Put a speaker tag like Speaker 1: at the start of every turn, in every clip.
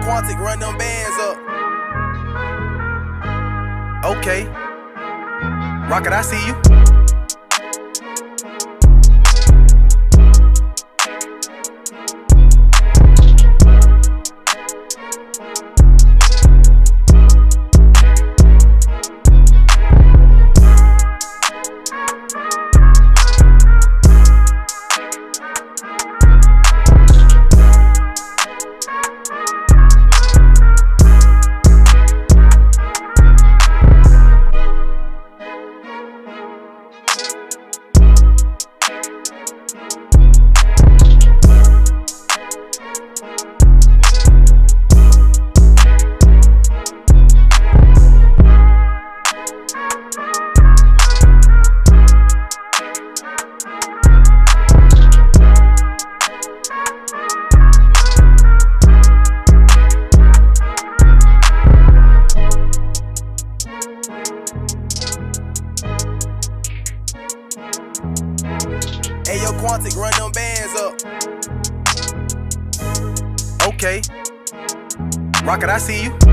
Speaker 1: Quantic, run them bands up. Okay. Rocket, I see you. Hey, yo, Quantic, run them bands up. Okay. Rocket, I see you.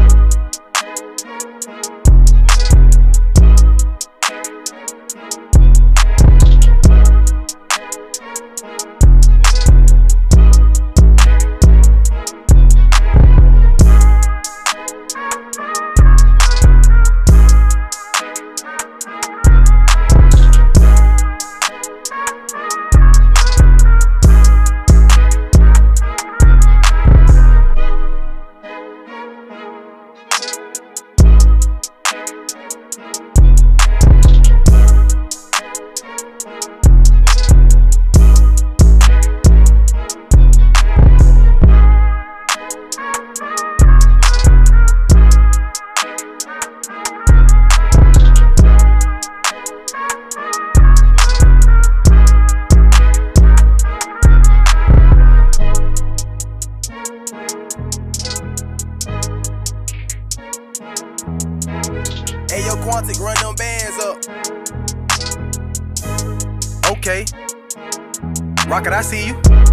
Speaker 1: Hey, yo, Quantic, run them bands up. Okay. Rocket, I see you.